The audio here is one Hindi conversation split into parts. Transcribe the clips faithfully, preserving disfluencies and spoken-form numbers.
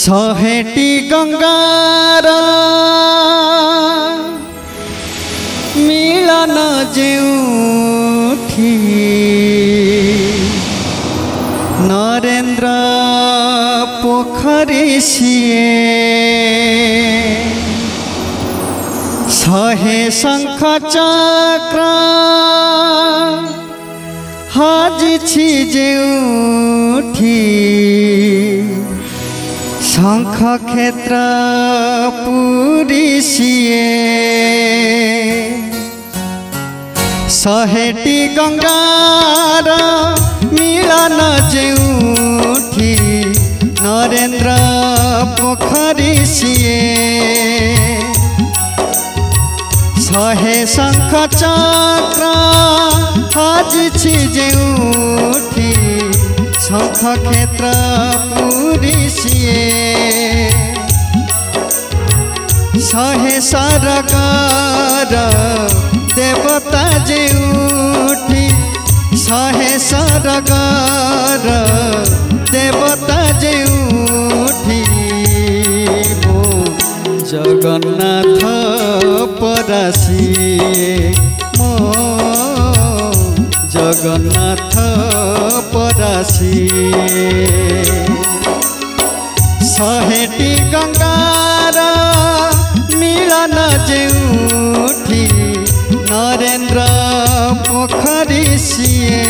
शहेटी गंगार मिलन जेउठी नरेन्द्र पोखरी सिए शहे शंख चक्र हाजिछि जेउठी शंख क्षेत्र पुरी सिए शहेटी गंगार मिलन जेउठी नरेन्द्र पोखरी सिए शहे शंख चक्र हाजिछि जेउठी शंख क्षेत्र पुरी सिए शहे सरगर देवता जेउठी शहे सरगर देवता जेउठी मो जगन्नाथ परासिए मो जगन्नाथ परासिए शहेटी गंगार मिलन जेउठी नरेन्द्र पोखरी सिए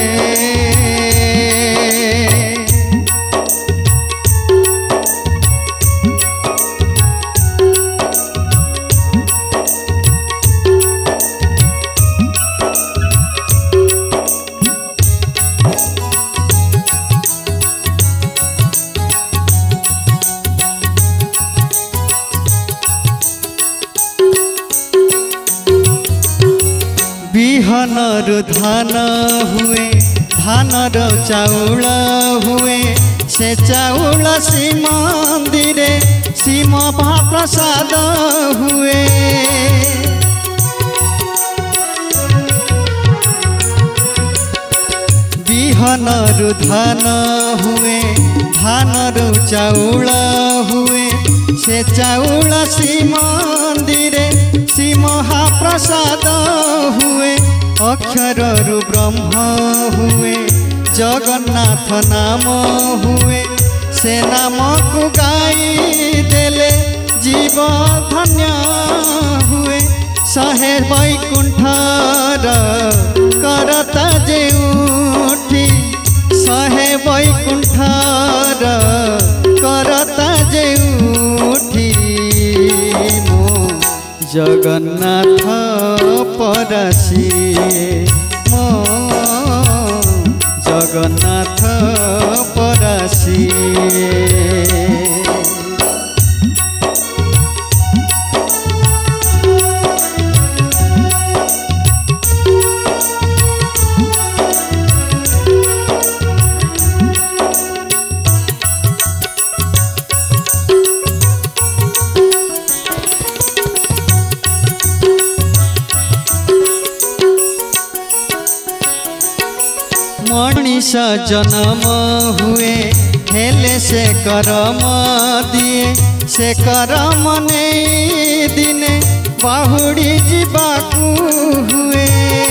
बिहनरु धान हुए धानर चाउल हुए से चाउल श्री मंदिरे श्रीम महाप्रसाद हुए बिहनरु धान हुए धानर चाउल हुए से चाउल श्री मंदिरे श्री महाप्रसाद हुए अक्षररु ब्रह्म हुए जगन्नाथ नाम हुए से नाम को गाई देले जीव धन्य हुए शहे वैकुंठर करता जेउठी शहे वैकुंठर करता जेउठी जगन्नाथ परासिए मो जगन्नाथ परासिए मनीष जन्म हुए हेले से करम दिए से करम नहीं दिने बाहुड़ी जीवाकू हुए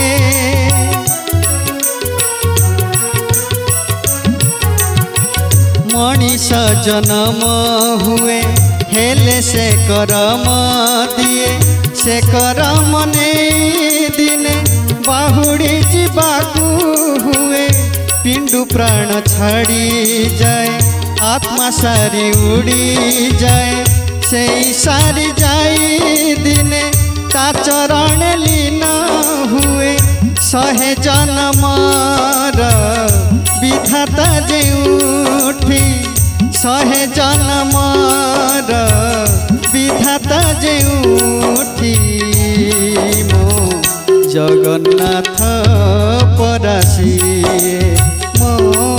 मनीष जन्म हुए हेले से करम दिए से करम नहीं दिने बाहुड़ी जीवाकू हुए पिंडु प्राण छाड़ी जाए आत्मा सारी उड़ी जाए से सारी जाई दिने ता चरण लीन हुए शहे जन्मर विधाता जेउठी शहे जन्मर विधाता जेउठी मो जगन्नाथ परासिए मो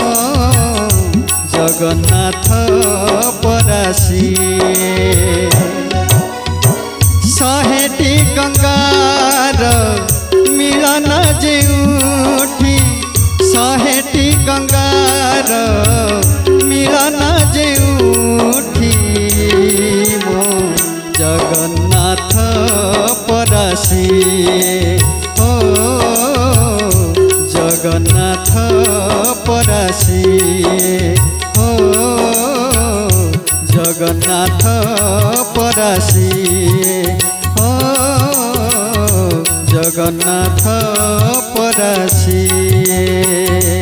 जगन्नाथ परासिए शहेटी गंगार मिलन जेउठी शहेटी गंगार मिलन जेउठी जगन्नाथ परासी हो जगन्नाथ परासी हो जगन्नाथ परासी हो जगन्नाथ परासी।